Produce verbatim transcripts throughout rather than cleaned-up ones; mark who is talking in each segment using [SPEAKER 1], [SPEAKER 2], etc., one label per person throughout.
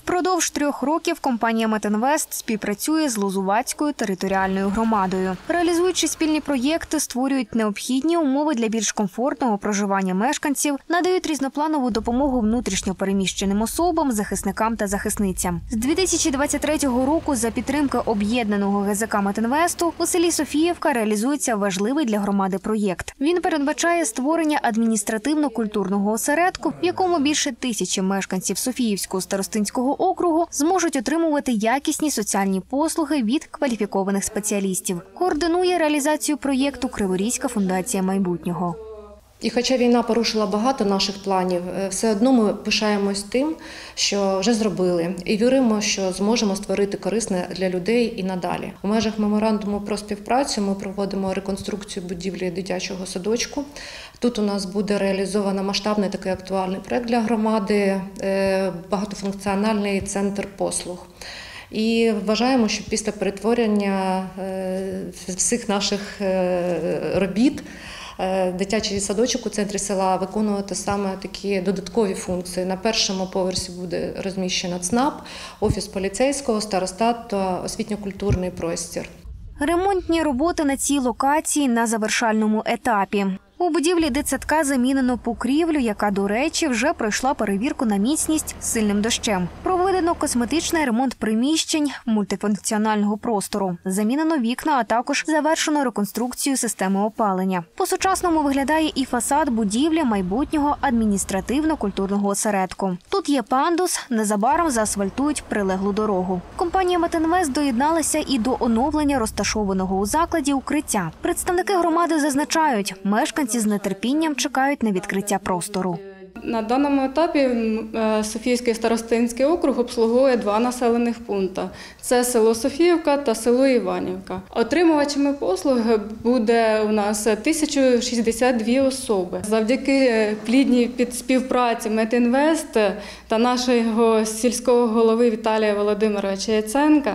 [SPEAKER 1] Впродовж трьох років компанія «Метинвест» співпрацює з Лозувацькою територіальною громадою. Реалізуючи спільні проєкти, створюють необхідні умови для більш комфортного проживання мешканців, надають різнопланову допомогу внутрішньо переміщеним особам, захисникам та захисницям. З дві тисячі двадцять третього року за підтримки об'єднаного ге зе ка «Метинвесту» у селі Софіївка реалізується важливий для громади проєкт. Він передбачає створення адміністративно-культурного осередку, в якому більше тисячі мешканців Софіївського старостинського округу зможуть отримувати якісні соціальні послуги від кваліфікованих спеціалістів. Координує реалізацію проєкту Криворізька фундація майбутнього.
[SPEAKER 2] І хоча війна порушила багато наших планів, все одно ми пишаємось тим, що вже зробили. І віримо, що зможемо створити корисне для людей і надалі. У межах меморандуму про співпрацю ми проводимо реконструкцію будівлі дитячого садочку. Тут у нас буде реалізовано масштабний такий актуальний проєкт для громади, багатофункціональний центр послуг. І вважаємо, що після перетворення всіх наших робіт дитячий садочок у центрі села виконувати саме такі додаткові функції. На першому поверсі буде розміщено ЦНАП, офіс поліцейського, старостат та освітньо-культурний простір.
[SPEAKER 1] Ремонтні роботи на цій локації на завершальному етапі. У будівлі дитсадка замінено покрівлю, яка, до речі, вже пройшла перевірку на міцність сильним дощем. Проведено косметичний ремонт приміщень мультифункціонального простору. Замінено вікна, а також завершено реконструкцію системи опалення. По-сучасному виглядає і фасад будівлі майбутнього адміністративно-культурного осередку. Тут є пандус, незабаром заасфальтують прилеглу дорогу. Компанія «Метинвест» доєдналася і до оновлення розташованого у закладі укриття. Представники громади зазначають, мешканці з нетерпінням чекають на відкриття простору.
[SPEAKER 3] На даному етапі Софіївський старостинський округ обслуговує два населених пункти. Це село Софіївка та село Іванівка. Отримувачами послуг буде у нас тисяча шістдесят дві особи. Завдяки плідній співпраці «Метинвест» та нашого сільського голови Віталія Володимировича Яценка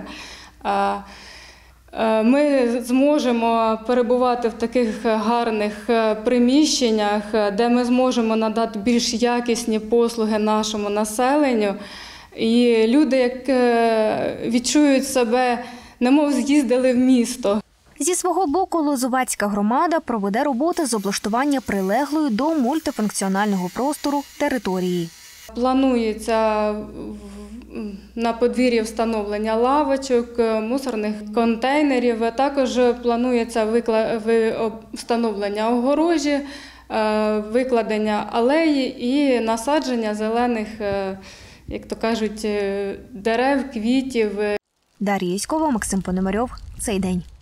[SPEAKER 3] ми зможемо перебувати в таких гарних приміщеннях, де ми зможемо надати більш якісні послуги нашому населенню. І люди, як відчують себе, немов з'їздили в місто.
[SPEAKER 1] Зі свого боку, Лозувацька громада проведе роботи з облаштування прилеглої до мультифункціонального простору території.
[SPEAKER 3] Планується на подвір'ї встановлення лавочок, мусорних контейнерів. Також планується встановлення огорожі, викладення алеї і насадження зелених, як то кажуть, дерев, квітів.
[SPEAKER 1] Дар'я Яськова, Максим Пономарьов. Цей день.